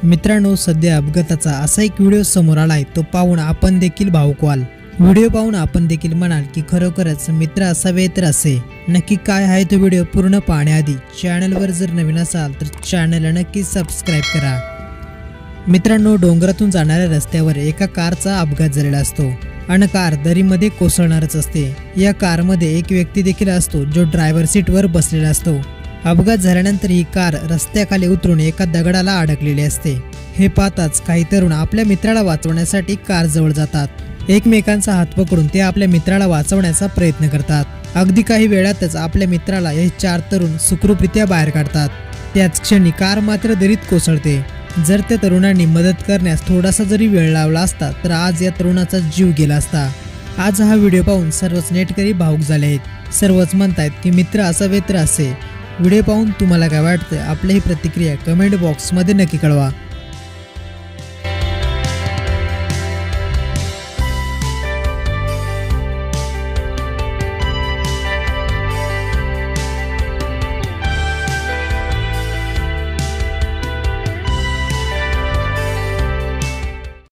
मित्रांनो, सध्या अपघाताचा असा एक व्हिडिओ समोर आलाय, तो पाहून आपण देखील भावुक व्हाल। व्हिडिओ पाहून आपण देखील म्हणाल की खरोखरच मित्र असावे तर असे। नक्की काय आहे तो व्हिडिओ पूर्ण पाहण्याआधी चॅनलवर जर नवीन असाल तर चॅनलला नक्की सबस्क्राइब करा। मित्रांनो, डोंगरातून जाणाऱ्या रस्त्यावर एका कारचा अपघात झालेला असतो आणि कार दरीमध्ये कोसळणारच असते। या कारमध्ये एक व्यक्ती देखील असतो जो ड्रायव्हर सीटवर बसलेला असतो। अपघात झाल्यानंतर ही कार रस्त्याखाली उतरून एका दगडाला अडकलेली असते। हे पाहताच काही तरुण आपल्या मित्राला वाचवण्यासाठी कार जवळ जातात। एकमेकांचा हात पकडून ते आपल्या मित्राला वाचवण्याचा प्रयत्न करतात। अगदी काही वेळातच आपल्या मित्राला हे 4 तरुण सुखरूपरित्या बाहेर काढतात। त्याच क्षणी कार मात्र दरीत कोसळते। जर त्या तरुणांनी मदत करण्यास थोडासा जरी वेळ लावला असता तर आज या तरुणाचा जीव गेला असता। आज हा व्हिडिओ पाहून सर्वच नेटकरी भावुक झाले आहेत। सर्वच म्हणतायत की मित्र असावे तर असे। व्हिडिओ पाहून तुम्हाला काय वाटतं? आपली प्रतिक्रिया कमेंट बॉक्समध्ये नक्की कळवा।